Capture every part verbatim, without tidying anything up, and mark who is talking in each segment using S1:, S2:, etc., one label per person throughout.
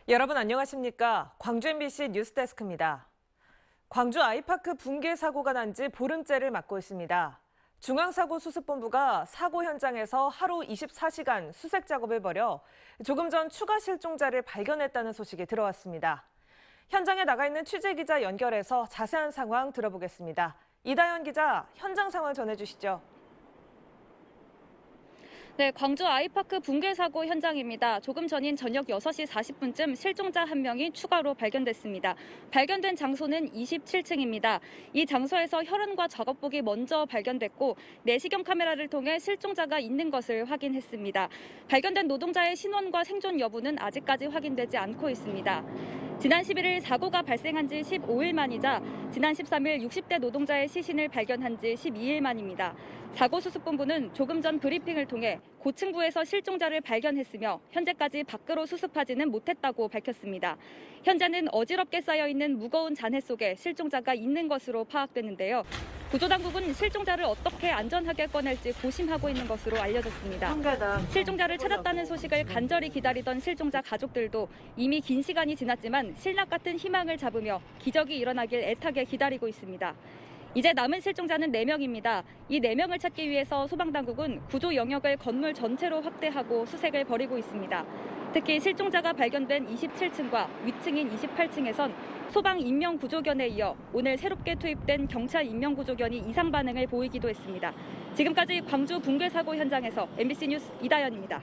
S1: 여러분 안녕하십니까? 광주 엠비씨 뉴스데스크입니다. 광주 아이파크 붕괴 사고가 난 지 보름째를 맞고 있습니다. 중앙사고수습본부가 사고 현장에서 하루 이십사 시간 수색 작업을 벌여 조금 전 추가 실종자를 발견했다는 소식이 들어왔습니다. 현장에 나가 있는 취재기자 연결해서 자세한 상황 들어보겠습니다. 이다연 기자, 현장 상황 전해주시죠.
S2: 네, 광주 아이파크 붕괴 사고 현장입니다. 조금 전인 저녁 여섯 시 사십 분쯤 실종자 한 명이 추가로 발견됐습니다. 발견된 장소는 이십칠 층입니다. 이 장소에서 혈흔과 작업복이 먼저 발견됐고 내시경 카메라를 통해 실종자가 있는 것을 확인했습니다. 발견된 노동자의 신원과 생존 여부는 아직까지 확인되지 않고 있습니다. 지난 십일 일 사고가 발생한 지 십오 일 만이자 지난 십삼 일 육십 대 노동자의 시신을 발견한 지 십이 일 만입니다. 사고수습본부는 조금 전 브리핑을 통해 고층부에서 실종자를 발견했으며 현재까지 밖으로 수습하지는 못했다고 밝혔습니다. 현재는 어지럽게 쌓여있는 무거운 잔해 속에 실종자가 있는 것으로 파악됐는데요. 구조당국은 실종자를 어떻게 안전하게 꺼낼지 고심하고 있는 것으로 알려졌습니다. 실종자를 찾았다는 소식을 간절히 기다리던 실종자 가족들도 이미 긴 시간이 지났지만 신락 같은 희망을 잡으며 기적이 일어나길 애타게 기다리고 있습니다. 이제 남은 실종자는 네 명입니다. 이 네 명을 찾기 위해서 소방당국은 구조 영역을 건물 전체로 확대하고 수색을 벌이고 있습니다. 특히 실종자가 발견된 이십칠 층과 위층인 이십팔 층에선 소방 인명구조견에 이어 오늘 새롭게 투입된 경찰 인명구조견이 이상 반응을 보이기도 했습니다. 지금까지 광주 붕괴 사고 현장에서 엠비씨 뉴스 이다연입니다.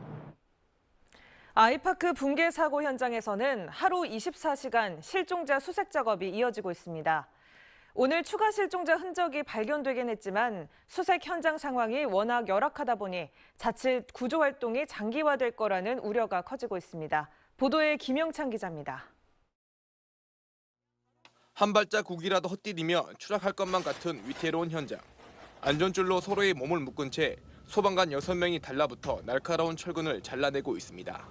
S1: 아이파크 붕괴 사고 현장에서는 하루 이십사 시간 실종자 수색 작업이 이어지고 있습니다. 오늘 추가 실종자 흔적이 발견되긴 했지만 수색 현장 상황이 워낙 열악하다 보니 자칫 구조 활동이 장기화될 거라는 우려가 커지고 있습니다. 보도에 김영찬 기자입니다.
S3: 한 발자국이라도 헛디디며 추락할 것만 같은 위태로운 현장. 안전줄로 서로의 몸을 묶은 채 소방관 여섯 명이 달라붙어 날카로운 철근을 잘라내고 있습니다.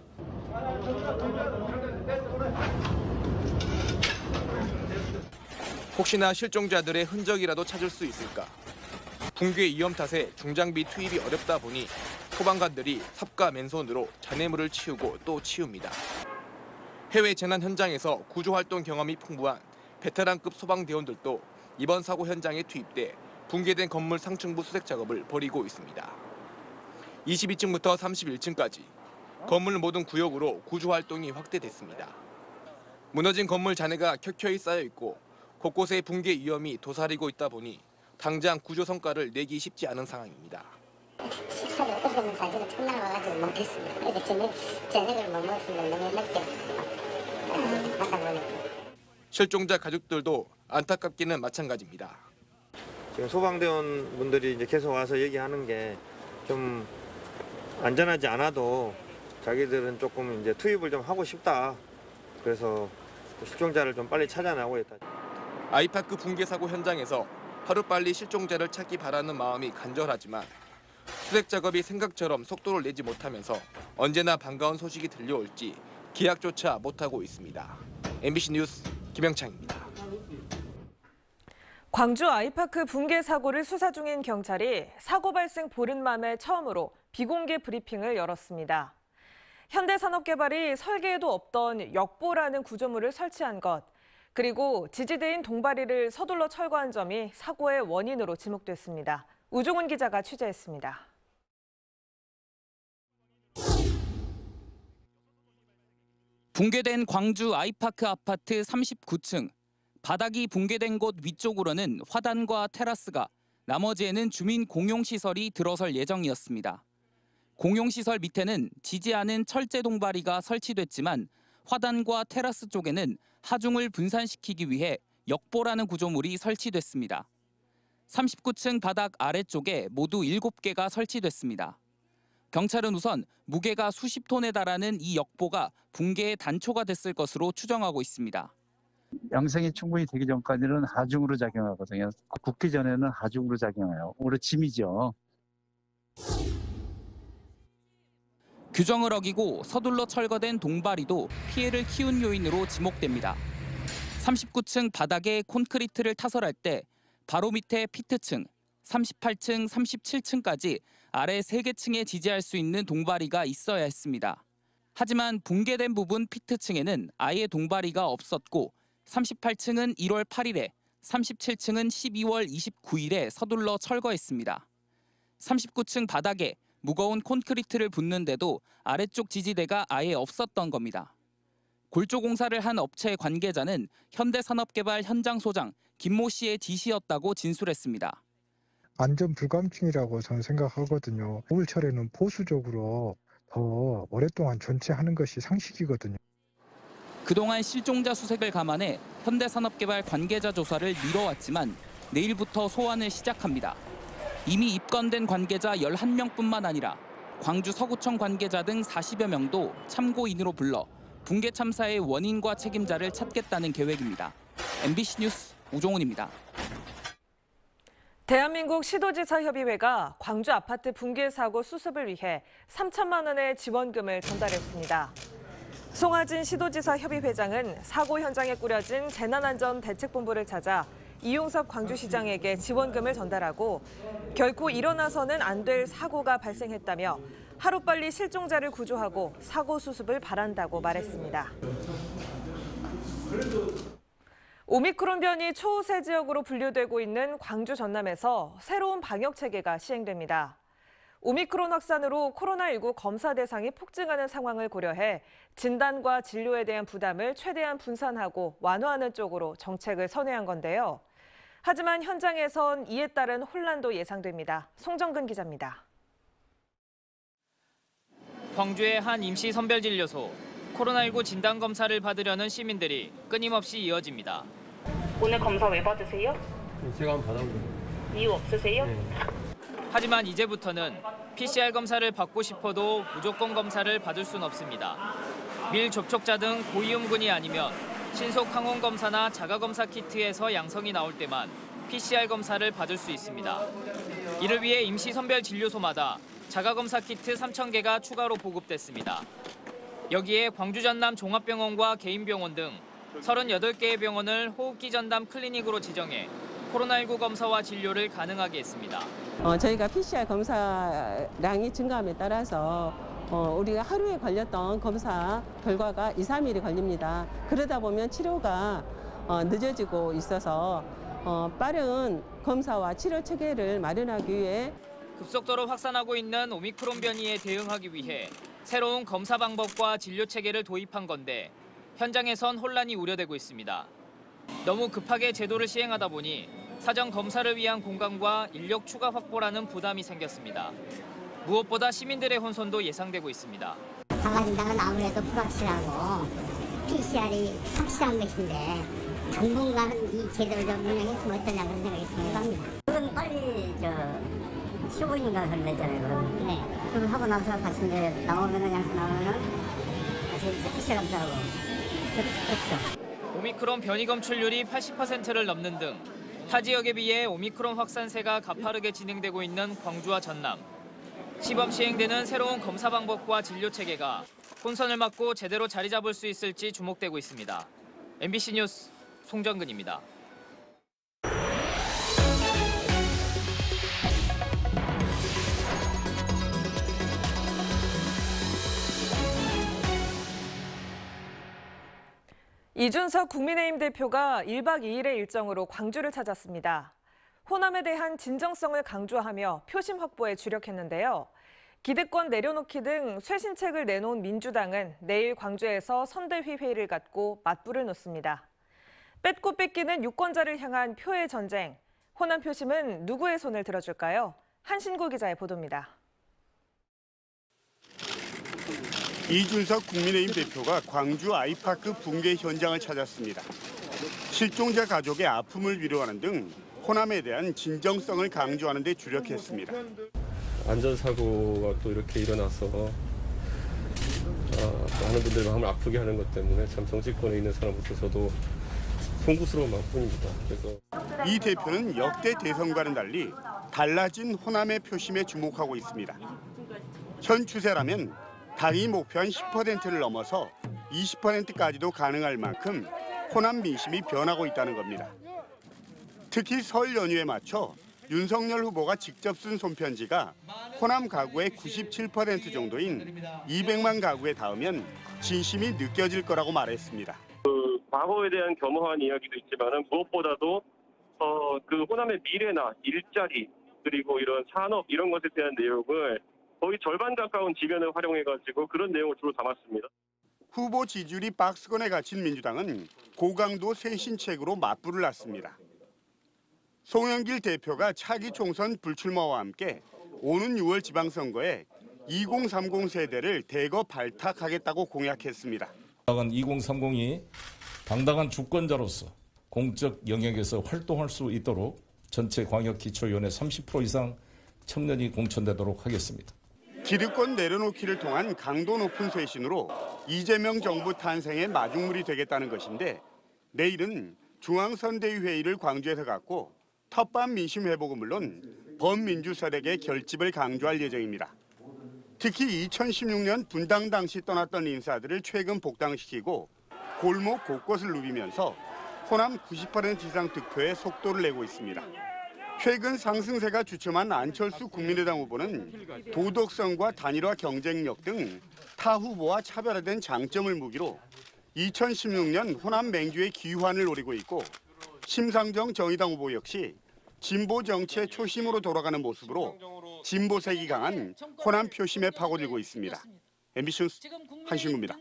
S3: 혹시나 실종자들의 흔적이라도 찾을 수 있을까? 붕괴 위험 탓에 중장비 투입이 어렵다 보니 소방관들이 삽과 맨손으로 잔해물을 치우고 또 치웁니다. 해외 재난 현장에서 구조활동 경험이 풍부한 베테랑급 소방대원들도 이번 사고 현장에 투입돼 붕괴된 건물 상층부 수색 작업을 벌이고 있습니다. 이십이 층부터 삼십일 층까지 건물 모든 구역으로 구조활동이 확대됐습니다. 무너진 건물 잔해가 켜켜이 쌓여 있고 곳곳에 붕괴 위험이 도사리고 있다 보니 당장 구조 성과를 내기 쉽지 않은 상황입니다.
S4: 식사를 어떤 사실은 첫날 와가지고 못했습니다. 이제 저녁, 저녁을 못 먹었습니다. 너무 늦게 하다 보니까.
S3: 실종자 가족들도 안타깝기는 마찬가지입니다.
S5: 지금 소방대원 분들이 이제 계속 와서 얘기하는 게 좀 안전하지 않아도 자기들은 조금 이제 투입을 좀 하고 싶다. 그래서 실종자를 좀 빨리 찾아내고 있다.
S3: 아이파크 붕괴 사고 현장에서 하루빨리 실종자를 찾기 바라는 마음이 간절하지만 수색 작업이 생각처럼 속도를 내지 못하면서 언제나 반가운 소식이 들려올지 기약조차 못하고 있습니다. 엠비씨 뉴스 김영창입니다.
S1: 광주 아이파크 붕괴 사고를 수사 중인 경찰이 사고 발생 보름 만에 처음으로 비공개 브리핑을 열었습니다. 현대산업개발이 설계에도 없던 역보라는 구조물을 설치한 것, 그리고 지지대인 동바리를 서둘러 철거한 점이 사고의 원인으로 지목됐습니다. 우종훈 기자가 취재했습니다.
S6: 붕괴된 광주 아이파크 아파트 삼십구 층. 바닥이 붕괴된 곳 위쪽으로는 화단과 테라스가, 나머지에는 주민 공용시설이 들어설 예정이었습니다. 공용시설 밑에는 지지하는 철제 동바리가 설치됐지만 화단과 테라스 쪽에는 하중을 분산시키기 위해 역보라는 구조물이 설치됐습니다. 삼십구 층 바닥 아래쪽에 모두 일곱 개가 설치됐습니다. 경찰은 우선 무게가 수십 톤에 달하는 이 역보가 붕괴의 단초가 됐을 것으로 추정하고 있습니다.
S7: 양성이 충분히 되기 전까지는 하중으로 작용하거든요. 굳기 전에는 하중으로 작용해요. 오히려 짐이죠.
S6: 규정을 어기고 서둘러 철거된 동바리도 피해를 키운 요인으로 지목됩니다. 삼십구 층 바닥에 콘크리트를 타설할 때 바로 밑에 피트층, 삼십팔 층, 삼십칠 층까지 아래 세 개 층에 지지할 수 있는 동바리가 있어야 했습니다. 하지만 붕괴된 부분 피트층에는 아예 동바리가 없었고 삼십팔 층은 일월 팔일에, 삼십칠 층은 십이월 이십구일에 서둘러 철거했습니다. 삼십구 층 바닥에 무거운 콘크리트를 붓는데도 아래쪽 지지대가 아예 없었던 겁니다. 골조 공사를 한 업체 관계자는 현대산업개발 현장 소장 김모 씨의 지시였다고 진술했습니다.
S8: 안전 불감증이라고 저는 생각하거든요. 겨울철에는 보수적으로 더 오랫동안 존치하는 것이 상식이거든요.
S6: 그동안 실종자 수색을 감안해 현대산업개발 관계자 조사를 미뤄왔지만 내일부터 소환을 시작합니다. 이미 입건된 관계자 열한 명뿐만 아니라 광주 서구청 관계자 등 사십여 명도 참고인으로 불러 붕괴 참사의 원인과 책임자를 찾겠다는 계획입니다. 엠비씨 뉴스 우종훈입니다.
S1: 대한민국 시도지사협의회가 광주 아파트 붕괴 사고 수습을 위해 삼천만 원의 지원금을 전달했습니다. 송하진 시도지사 협의회장은 사고 현장에 꾸려진 재난안전대책본부를 찾아 이용섭 광주시장에게 지원금을 전달하고 결코 일어나서는 안 될 사고가 발생했다며 하루빨리 실종자를 구조하고 사고 수습을 바란다고 말했습니다. 오미크론 변이 초우세 지역으로 분류되고 있는 광주 전남에서 새로운 방역 체계가 시행됩니다. 오미크론 확산으로 코로나십구 검사 대상이 폭증하는 상황을 고려해 진단과 진료에 대한 부담을 최대한 분산하고 완화하는 쪽으로 정책을 선회한 건데요. 하지만 현장에선 이에 따른 혼란도 예상됩니다. 송정근 기자입니다.
S9: 광주의 한 임시 선별진료소. 코로나십구 진단검사를 받으려는 시민들이 끊임없이 이어집니다.
S10: 오늘 검사 왜 받으세요?
S11: 제가 한번 받아보고.
S10: 이유 없으세요?
S11: 네.
S9: 하지만 이제부터는 피씨알 검사를 받고 싶어도 무조건 검사를 받을 순 없습니다. 밀 접촉자 등 고위험군이 아니면 신속 항원 검사나 자가 검사 키트에서 양성이 나올 때만 피씨알 검사를 받을 수 있습니다. 이를 위해 임시 선별 진료소마다 자가 검사 키트 삼천 개가 추가로 보급됐습니다. 여기에 광주 전남 종합병원과 개인병원 등 서른여덟 개의 병원을 호흡기 전담 클리닉으로 지정해 코로나십구 검사와 진료를 가능하게 했습니다.
S12: 어, 저희가 피씨알 검사량이 증가함에 따라서 어, 우리가 하루에 걸렸던 검사 결과가 이, 삼 일이 걸립니다. 그러다 보면 치료가 어, 늦어지고 있어서 어, 빠른 검사와 치료 체계를 마련하기 위해
S9: 급속도로 확산하고 있는 오미크론 변이에 대응하기 위해 새로운 검사 방법과 진료 체계를 도입한 건데 현장에선 혼란이 우려되고 있습니다. 너무 급하게 제도를 시행하다 보니 사전 검사를 위한 공간과 인력 추가 확보라는 부담이 생겼습니다. 무엇보다 시민들의 혼선도 예상되고 있습니다.
S4: 달라진다는 아무래도 불확실하고 피씨알이 확실한 것인데 당분간은 이 제도를 좀 운영했으면 어떠냐 그런 생각이 듭니다. 그건 빨리 저 십오 일인가 걸렸잖아요. 그럼. 네. 그럼 하고 나서 다시 이제 나오면은 양성 나오면은 다시 이제 피씨알 검사하고 그렇죠.
S9: 오미크론 변이 검출률이 팔십 퍼센트를 넘는 등 타 지역에 비해 오미크론 확산세가 가파르게 진행되고 있는 광주와 전남. 시범 시행되는 새로운 검사 방법과 진료 체계가 혼선을 막고 제대로 자리 잡을 수 있을지 주목되고 있습니다. 엠비씨 뉴스 송정근입니다.
S1: 이준석 국민의힘 대표가 일박 이일의 일정으로 광주를 찾았습니다. 호남에 대한 진정성을 강조하며 표심 확보에 주력했는데요. 기득권 내려놓기 등 쇄신책을 내놓은 민주당은 내일 광주에서 선대위 회의를 갖고 맞불을 놓습니다. 뺏고 뺏기는 유권자를 향한 표의 전쟁. 호남 표심은 누구의 손을 들어줄까요? 한신구 기자의 보도입니다.
S13: 이준석 국민의힘 대표가 광주 아이파크 붕괴 현장을 찾았습니다. 실종자 가족의 아픔을 위로하는 등 호남에 대한 진정성을 강조하는 데 주력했습니다.
S11: 안전사고가 또 이렇게 일어나서 어, 많은 분들의 마음을 아프게 하는 것 때문에 참 정치권에 있는 사람으로서 저도 송구스러운 마음뿐입니다. 그래서
S13: 이 대표는 역대 대선과는 달리 달라진 호남의 표심에 주목하고 있습니다. 현 추세라면 당이 목표한 십 퍼센트를 넘어서 이십 퍼센트까지도 가능할 만큼 호남 민심이 변하고 있다는 겁니다. 특히 설 연휴에 맞춰 윤석열 후보가 직접 쓴 손편지가 호남 가구의 구십칠 퍼센트 정도인 이백만 가구에 닿으면 진심이 느껴질 거라고 말했습니다.
S11: 그 과거에 대한 겸허한 이야기도 있지만은 무엇보다도 어, 그 호남의 미래나 일자리 그리고 이런 산업 이런 것에 대한 내용을 거의 절반 가까운 지면을 활용해가지고 그런 내용을 주로 담았습니다.
S13: 후보 지지율이 박스권에 갇힌 민주당은 고강도 쇄신책으로 맞불을 놨습니다. 송영길 대표가 차기 총선 불출마와 함께 오는 유월 지방선거에 이공삼공 세대를 대거 발탁하겠다고 공약했습니다.
S14: 이공삼공이 당당한 주권자로서 공적 영역에서 활동할 수 있도록 전체 광역기초위원회 삼십 퍼센트 이상 청년이 공천되도록 하겠습니다.
S13: 기득권 내려놓기를 통한 강도 높은 쇄신으로 이재명 정부 탄생의 마중물이 되겠다는 것인데 내일은 중앙선대위 회의를 광주에서 갖고 텃밭 민심 회복은 물론 범민주 세력의 결집을 강조할 예정입니다. 특히 이천십육 년 분당 당시 떠났던 인사들을 최근 복당시키고 골목 곳곳을 누비면서 호남 구십 퍼센트 이상 득표에 속도를 내고 있습니다. 최근 상승세가 주춤한 안철수 국민의당 후보는 도덕성과 단일화 경쟁력 등 타 후보와 차별화된 장점을 무기로 이천십육 년 호남 맹주의 기환을 노리고 있고 심상정 정의당 후보 역시 진보 정치의 초심으로 돌아가는 모습으로 진보색이 강한 호남 표심에 파고들고 있습니다. 엠비씨 뉴스 한신구입니다.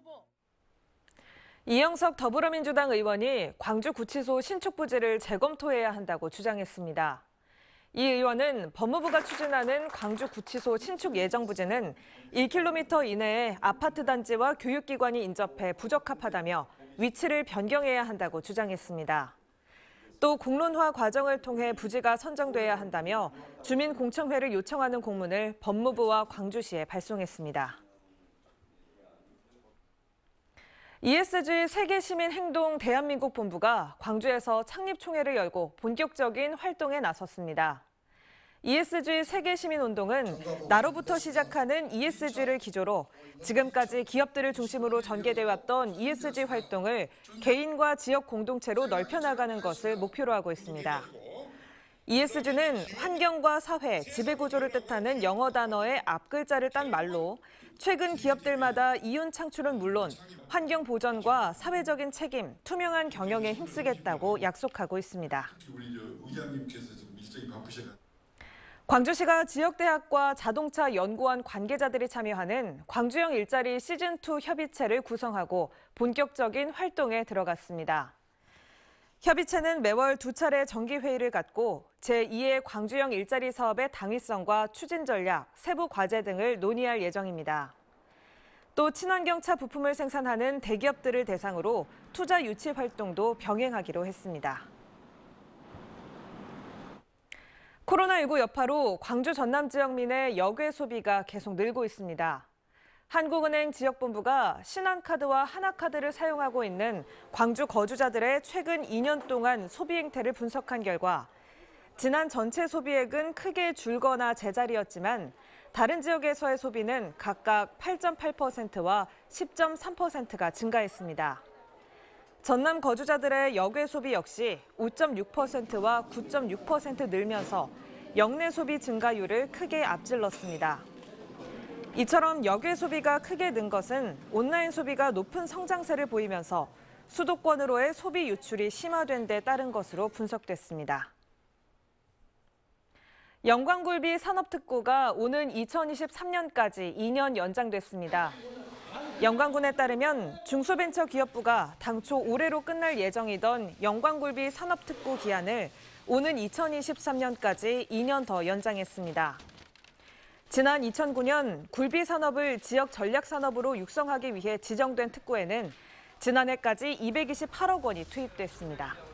S1: 이영석 더불어민주당 의원이 광주구치소 신축 부지를 재검토해야 한다고 주장했습니다. 이 의원은 법무부가 추진하는 광주구치소 신축 예정 부지는 일 킬로미터 이내에 아파트 단지와 교육기관이 인접해 부적합하다며 위치를 변경해야 한다고 주장했습니다. 또 공론화 과정을 통해 부지가 선정돼야 한다며 주민공청회를 요청하는 공문을 법무부와 광주시에 발송했습니다. 이에스지 세계시민행동 대한민국 본부가 광주에서 창립총회를 열고 본격적인 활동에 나섰습니다. 이에스지 세계시민운동은 나로부터 시작하는 이에스지를 기조로 지금까지 기업들을 중심으로 전개돼 왔던 이에스지 활동을 개인과 지역 공동체로 넓혀나가는 것을 목표로 하고 있습니다. 이에스지는 환경과 사회, 지배구조를 뜻하는 영어 단어의 앞글자를 딴 말로 최근 기업들마다 이윤 창출은 물론 환경 보전과 사회적인 책임, 투명한 경영에 힘쓰겠다고 약속하고 있습니다. 광주시가 지역대학과 자동차 연구원 관계자들이 참여하는 광주형 일자리 시즌이 협의체를 구성하고 본격적인 활동에 들어갔습니다. 협의체는 매월 두 차례 정기회의를 갖고 제이의 광주형 일자리 사업의 당위성과 추진 전략, 세부 과제 등을 논의할 예정입니다. 또 친환경차 부품을 생산하는 대기업들을 대상으로 투자 유치 활동도 병행하기로 했습니다. 코로나십구 여파로 광주 전남 지역민의 역외 소비가 계속 늘고 있습니다. 한국은행 지역본부가 신한카드와 하나카드를 사용하고 있는 광주 거주자들의 최근 이 년 동안 소비 행태를 분석한 결과 지난 전체 소비액은 크게 줄거나 제자리였지만 다른 지역에서의 소비는 각각 팔 점 팔 퍼센트와 십 점 삼 퍼센트가 증가했습니다. 전남 거주자들의 역외 소비 역시 오 점 육 퍼센트와 구 점 육 퍼센트 늘면서 역내 소비 증가율을 크게 앞질렀습니다. 이처럼 역외 소비가 크게 는 것은 온라인 소비가 높은 성장세를 보이면서 수도권으로의 소비 유출이 심화된 데 따른 것으로 분석됐습니다. 영광굴비 산업특구가 오는 이천이십삼 년까지 이 년 연장됐습니다. 영광군에 따르면 중소벤처기업부가 당초 올해로 끝날 예정이던 영광굴비 산업특구 기한을 오는 이천이십삼 년까지 이 년 더 연장했습니다. 지난 이천구 년 굴비 산업을 지역 전략 산업으로 육성하기 위해 지정된 특구에는 지난해까지 이백이십팔억 원이 투입됐습니다.